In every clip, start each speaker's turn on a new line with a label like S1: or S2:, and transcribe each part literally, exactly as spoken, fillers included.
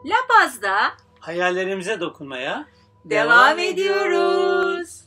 S1: La Paz'da
S2: hayallerimize dokunmaya
S1: devam ediyoruz.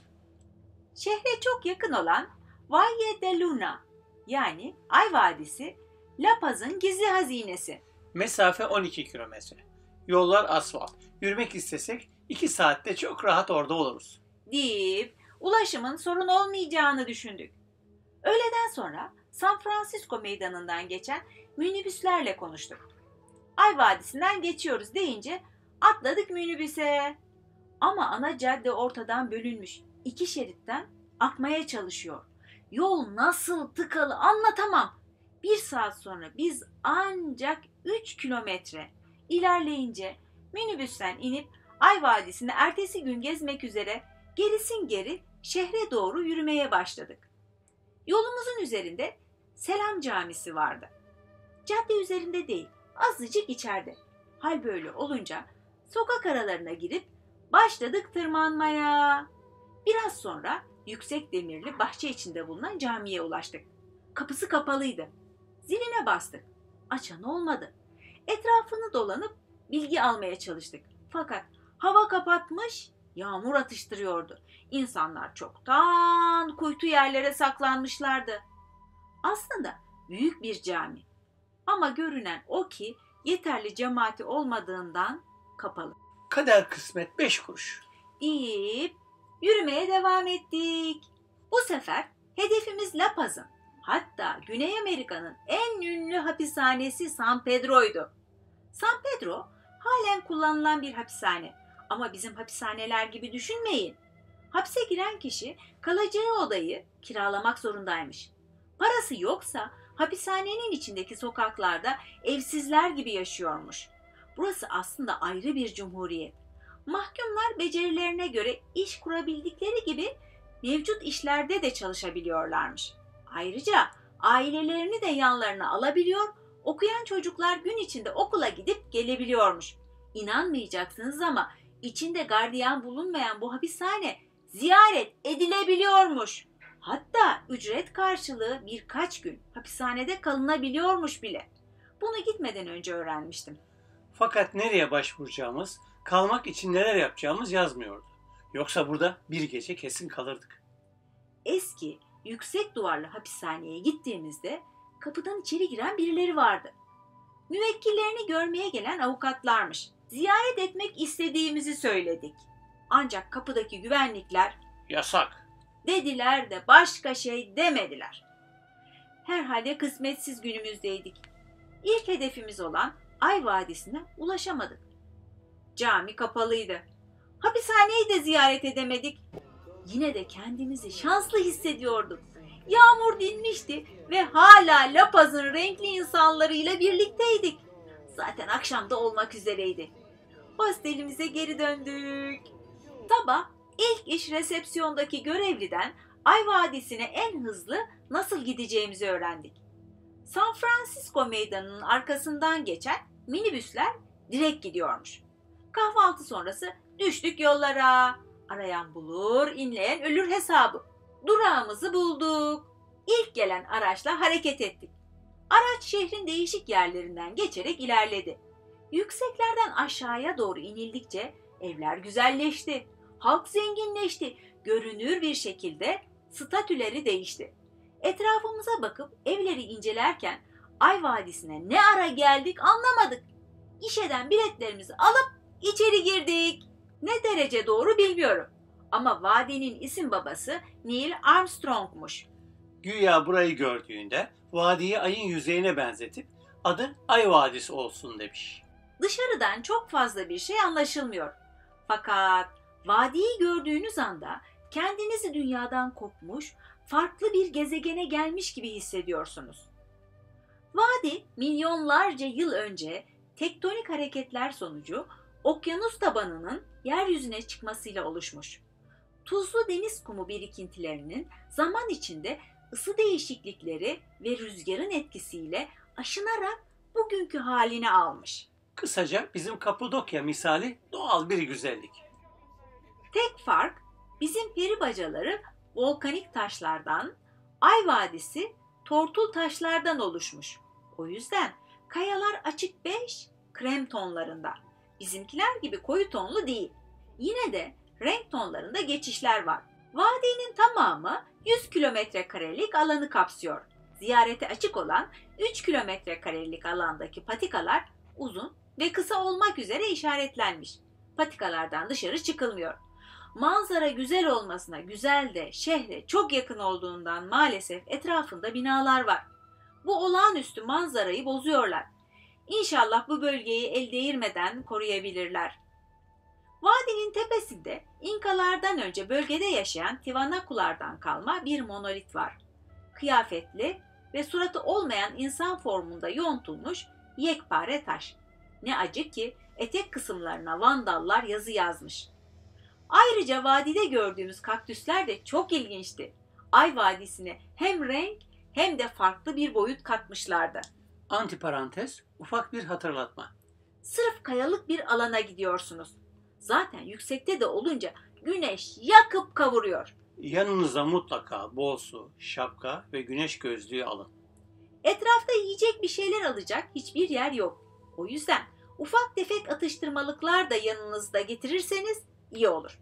S1: Şehre çok yakın olan Valle de Luna yani Ay Vadisi La Paz'ın gizli hazinesi.
S2: Mesafe on iki kilometre. Yollar asfalt. Yürümek istesek iki saatte çok rahat orada oluruz.
S1: Deyip ulaşımın sorun olmayacağını düşündük. Öğleden sonra San Francisco meydanından geçen minibüslerle konuştuk. Ay Vadisi'nden geçiyoruz deyince atladık minibüse. Ama ana cadde ortadan bölünmüş. İki şeritten akmaya çalışıyor. Yol nasıl tıkalı anlatamam. Bir saat sonra biz ancak üç kilometre ilerleyince minibüsten inip Ay Vadisi'ni ertesi gün gezmek üzere gerisin geri şehre doğru yürümeye başladık. Yolumuzun üzerinde Selam Camisi vardı. Cadde üzerinde değil, azıcık içeride. Hal böyle olunca sokak aralarına girip başladık tırmanmaya. Biraz sonra yüksek demirli bahçe içinde bulunan camiye ulaştık. Kapısı kapalıydı. Ziline bastık. Açan olmadı. Etrafını dolanıp bilgi almaya çalıştık. Fakat hava kapatmış, yağmur atıştırıyordu. İnsanlar çoktan kuytu yerlere saklanmışlardı. Aslında büyük bir cami. Ama görünen o ki yeterli cemaati olmadığından kapalı.
S2: Kader kısmet beş kuruş.
S1: Deyip yürümeye devam ettik. Bu sefer hedefimiz La Paz'ın, hatta Güney Amerika'nın en ünlü hapishanesi San Pedro'ydu. San Pedro halen kullanılan bir hapishane ama bizim hapishaneler gibi düşünmeyin. Hapse giren kişi kalacağı odayı kiralamak zorundaymış. Parası yoksa hapishanenin içindeki sokaklarda evsizler gibi yaşıyormuş. Burası aslında ayrı bir cumhuriyet. Mahkumlar becerilerine göre iş kurabildikleri gibi mevcut işlerde de çalışabiliyorlarmış. Ayrıca ailelerini de yanlarına alabiliyor, okuyan çocuklar gün içinde okula gidip gelebiliyormuş. İnanmayacaksınız ama içinde gardiyan bulunmayan bu hapishane ziyaret edilebiliyormuş. Hatta ücret karşılığı birkaç gün hapishanede kalınabiliyormuş bile. Bunu gitmeden önce öğrenmiştim.
S2: Fakat nereye başvuracağımız, kalmak için neler yapacağımız yazmıyordu. Yoksa burada bir gece kesin kalırdık.
S1: Eski, yüksek duvarlı hapishaneye gittiğimizde kapıdan içeri giren birileri vardı. Müvekkillerini görmeye gelen avukatlarmış. Ziyaret etmek istediğimizi söyledik. Ancak kapıdaki güvenlikler
S2: yasak
S1: dediler de başka şey demediler. Herhalde kısmetsiz günümüzdeydik. İlk hedefimiz olan Ay Vadisi'ne ulaşamadık. Cami kapalıydı. Hapishaneyi de ziyaret edemedik. Yine de kendimizi şanslı hissediyorduk. Yağmur dinmişti ve hala La Paz'ın renkli insanlarıyla birlikteydik. Zaten akşam da olmak üzereydi. Hostelimize geri döndük. Sabah ilk iş resepsiyondaki görevliden Ay Vadisi'ne en hızlı nasıl gideceğimizi öğrendik. San Francisco meydanının arkasından geçen minibüsler direkt gidiyormuş. Kahvaltı sonrası düştük yollara. Arayan bulur, inleyen ölür hesabı. Durağımızı bulduk. İlk gelen araçla hareket ettik. Araç şehrin değişik yerlerinden geçerek ilerledi. Yükseklerden aşağıya doğru inildikçe evler güzelleşti. Halk zenginleşti. Görünür bir şekilde statüleri değişti. Etrafımıza bakıp evleri incelerken Ay Vadisi'ne ne ara geldik anlamadık. Gişeden biletlerimizi alıp içeri girdik. Ne derece doğru bilmiyorum. Ama vadinin isim babası Neil Armstrong'muş.
S2: Güya burayı gördüğünde vadiyi ayın yüzeyine benzetip adı Ay Vadisi olsun demiş.
S1: Dışarıdan çok fazla bir şey anlaşılmıyor. Fakat vadiyi gördüğünüz anda kendinizi dünyadan kopmuş, farklı bir gezegene gelmiş gibi hissediyorsunuz. Vadi milyonlarca yıl önce tektonik hareketler sonucu okyanus tabanının yeryüzüne çıkmasıyla oluşmuş. Tuzlu deniz kumu birikintilerinin zaman içinde ısı değişiklikleri ve rüzgarın etkisiyle aşınarak bugünkü halini almış.
S2: Kısaca bizim Kapadokya misali doğal bir güzellik.
S1: Tek fark bizim peri bacaları volkanik taşlardan, Ay Vadisi tortul taşlardan oluşmuş. O yüzden kayalar açık beş, krem tonlarında. Bizimkiler gibi koyu tonlu değil. Yine de renk tonlarında geçişler var. Vadinin tamamı yüz kilometre karelik alanı kapsıyor. Ziyarete açık olan üç kilometre karelik alandaki patikalar uzun ve kısa olmak üzere işaretlenmiş. Patikalardan dışarı çıkılmıyor. Manzara güzel olmasına güzel de şehre çok yakın olduğundan maalesef etrafında binalar var. Bu olağanüstü manzarayı bozuyorlar. İnşallah bu bölgeyi el değirmeden koruyabilirler. Vadinin tepesinde İnkalardan önce bölgede yaşayan Tiwanakulardan kalma bir monolit var. Kıyafetli ve suratı olmayan insan formunda yontulmuş yekpare taş. Ne acı ki etek kısımlarına Vandallar yazı yazmış. Ayrıca vadide gördüğümüz kaktüsler de çok ilginçti. Ay Vadisi'ne hem renk hem de farklı bir boyut katmışlardı.
S2: Antiparantez, ufak bir hatırlatma.
S1: Sırf kayalık bir alana gidiyorsunuz. Zaten yüksekte de olunca güneş yakıp kavuruyor.
S2: Yanınıza mutlaka bol su, şapka ve güneş gözlüğü alın.
S1: Etrafta yiyecek bir şeyler alacak hiçbir yer yok. O yüzden ufak tefek atıştırmalıklar da yanınızda getirirseniz iyi olur.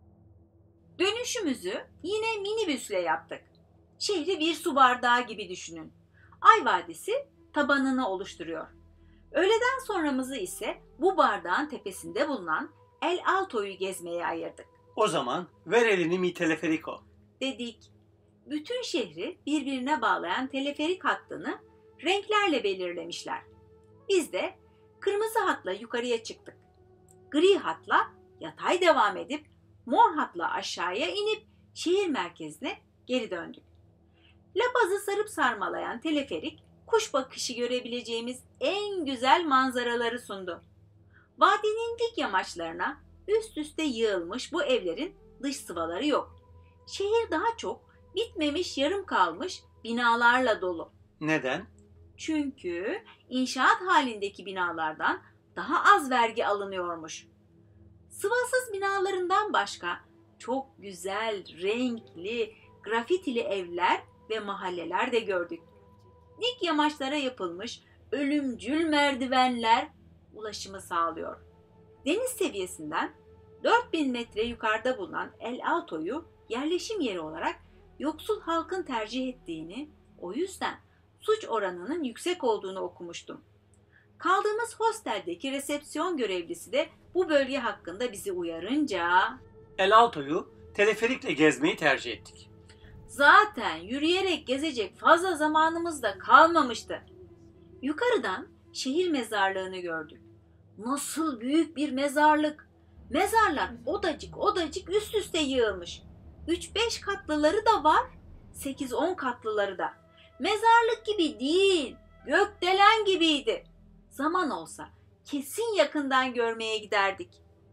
S1: Dönüşümüzü yine minibüsle yaptık. Şehri bir su bardağı gibi düşünün. Ay Vadisi tabanını oluşturuyor. Öğleden sonramızı ise bu bardağın tepesinde bulunan El Alto'yu gezmeye ayırdık.
S2: O zaman ver elini mi teleferico.
S1: Dedik. Bütün şehri birbirine bağlayan teleferik hattını renklerle belirlemişler. Biz de kırmızı hatla yukarıya çıktık. Gri hatla yatay devam edip mor hatla aşağıya inip şehir merkezine geri döndük. Lapazı sarıp sarmalayan teleferik kuş bakışı görebileceğimiz en güzel manzaraları sundu. Vadinin dik yamaçlarına üst üste yığılmış bu evlerin dış sıvaları yok. Şehir daha çok bitmemiş yarım kalmış binalarla dolu.
S2: Neden?
S1: Çünkü inşaat halindeki binalardan daha az vergi alınıyormuş. Sıvasız binalarından başka çok güzel, renkli, grafitili evler ve mahalleler de gördük. Dik yamaçlara yapılmış ölümcül merdivenler ulaşımı sağlıyor. Deniz seviyesinden dört bin metre yukarıda bulunan El Alto'yu yerleşim yeri olarak yoksul halkın tercih ettiğini, o yüzden suç oranının yüksek olduğunu okumuştum. Kaldığımız hosteldeki resepsiyon görevlisi de bu bölge hakkında bizi uyarınca
S2: El Alto'yu teleferikle gezmeyi tercih ettik.
S1: zaten yürüyerek gezecek fazla zamanımız da kalmamıştı. Yukarıdan şehir mezarlığını gördük. Nasıl büyük bir mezarlık! Mezarlar odacık odacık üst üste yığılmış. üç beş katlıları da var, sekiz on katlıları da. Mezarlık gibi değil, gökdelen gibiydi. Zaman olsa kesin yakından görmeye giderdik.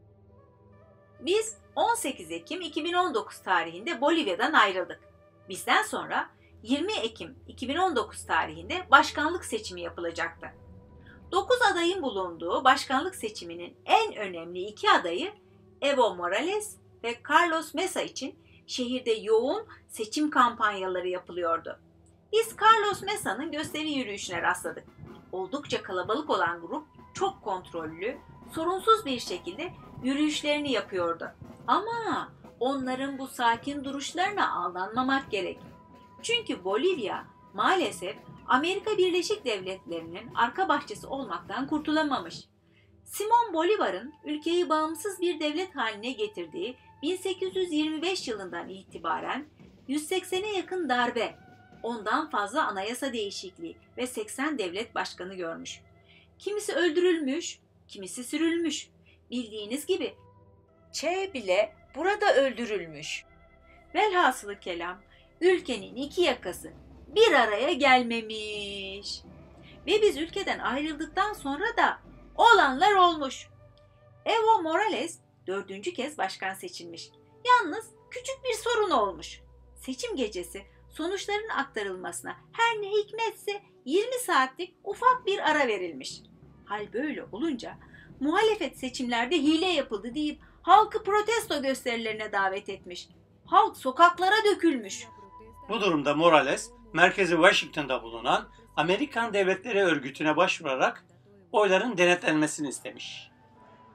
S1: Biz on sekiz Ekim iki bin on dokuz tarihinde Bolivya'dan ayrıldık. Bizden sonra yirmi Ekim iki bin on dokuz tarihinde başkanlık seçimi yapılacaktı. dokuz adayın bulunduğu başkanlık seçiminin en önemli iki adayı Evo Morales ve Carlos Mesa için şehirde yoğun seçim kampanyaları yapılıyordu. Biz Carlos Mesa'nın gösteri yürüyüşüne rastladık. Oldukça kalabalık olan grup çok kontrollü, sorunsuz bir şekilde yürüyüşlerini yapıyordu. Ama onların bu sakin duruşlarına aldanmamak gerek. Çünkü Bolivya maalesef Amerika Birleşik Devletleri'nin arka bahçesi olmaktan kurtulamamış. Simon Bolivar'ın ülkeyi bağımsız bir devlet haline getirdiği bin sekiz yüz yirmi beş yılından itibaren yüz seksene yakın darbe, ondan fazla anayasa değişikliği ve seksen devlet başkanı görmüş. Kimisi öldürülmüş, kimisi sürülmüş. Bildiğiniz gibi Che bile burada öldürülmüş. Velhasılı kelam, ülkenin iki yakası bir araya gelmemiş. Ve biz ülkeden ayrıldıktan sonra da olanlar olmuş. Evo Morales dördüncü kez başkan seçilmiş. Yalnız küçük bir sorun olmuş. Seçim gecesi sonuçların aktarılmasına her ne hikmetse yirmi saatlik ufak bir ara verilmiş. Hal böyle olunca muhalefet seçimlerde hile yapıldı deyip halkı protesto gösterilerine davet etmiş. Halk sokaklara dökülmüş.
S2: Bu durumda Morales, merkezi Washington'da bulunan Amerikan Devletleri Örgütü'ne başvurarak oyların denetlenmesini istemiş.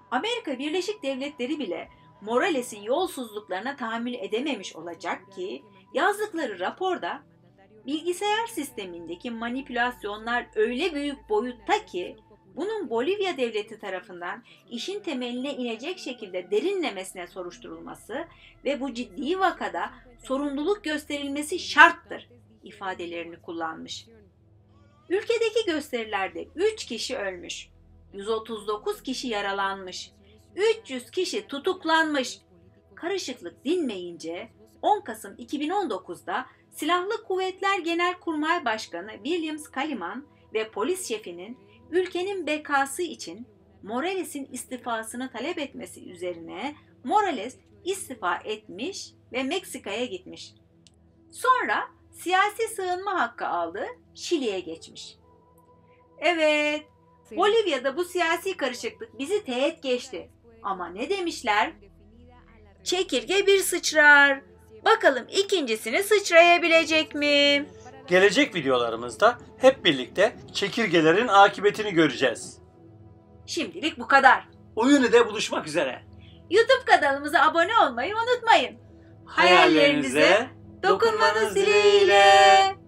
S1: Amerika Birleşik Devletleri bile Morales'in yolsuzluklarına tahammül edememiş olacak ki yazdıkları raporda bilgisayar sistemindeki manipülasyonlar öyle büyük boyutta ki bunun Bolivya devleti tarafından işin temeline inecek şekilde derinlemesine soruşturulması ve bu ciddi vakada sorumluluk gösterilmesi şarttır ifadelerini kullanmış. Ülkedeki gösterilerde üç kişi ölmüş, yüz otuz dokuz kişi yaralanmış, üç yüz kişi tutuklanmış. Karışıklık dinmeyince on Kasım iki bin on dokuzda Silahlı Kuvvetler Genelkurmay Başkanı William Kaliman ve polis şefinin ülkenin bekası için Morales'in istifasını talep etmesi üzerine Morales istifa etmiş ve Meksika'ya gitmiş. Sonra siyasi sığınma hakkı aldı, Şili'ye geçmiş. Evet, Bolivya'da bu siyasi karışıklık bizi teğet geçti. Ama ne demişler? Çekirge bir sıçrar. Bakalım ikincisini sıçrayabilecek mi?
S2: Gelecek videolarımızda hep birlikte çekirgelerin akıbetini göreceğiz.
S1: Şimdilik bu kadar.
S2: Oyunu'da buluşmak üzere.
S1: YouTube kanalımıza abone olmayı unutmayın. Hayallerinize dokunmanız dileğiyle.